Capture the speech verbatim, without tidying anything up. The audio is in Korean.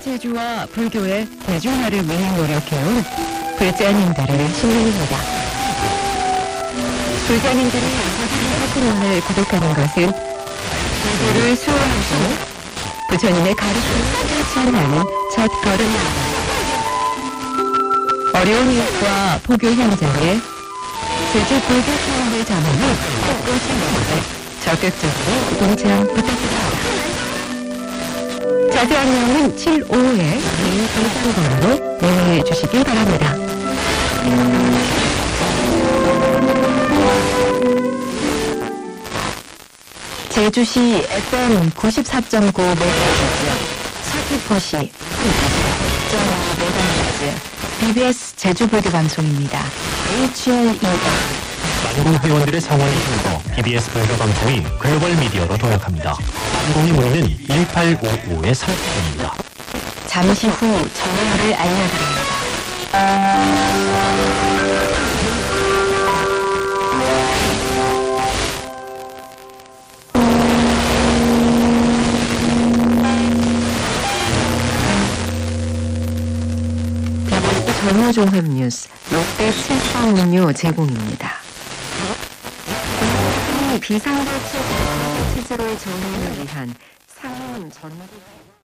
제주와 불교의 대중화를 위해 노력해온 불자님들을 신뢰합니다. 불자님들이 사실을 구독하는 것은 불교를 수호하고 부처님의 가르침을 실천하는 첫 걸음입니다. 어려운 이웃과 포교 현장에 제주 불교 체험을 전하는 꽃꽃신문에 적극적으로 동참 부탁드립니다. 자세한 내용은 칠오오에 개인 동상번호로 문의해 주시기 바랍니다. 제주시 에프엠 구십사 점 구 메가헤르츠, 서귀포시 구 점 오 메가헤르츠, 비비에스 제주불교방송입니다. 에이치엘이엠 만공 회원들의 성원을 힘입어 비비에스 불교방송이 글로벌 미디어로 도약합니다. 방송의 문의는 일팔오오의 삼십입니다. 잠시 후 전화를 알려드립니다. 전호종합 뉴스 롯데 칠성 음료 제공입니다. 비상대책 체제로의 전환을 위한 상임 전국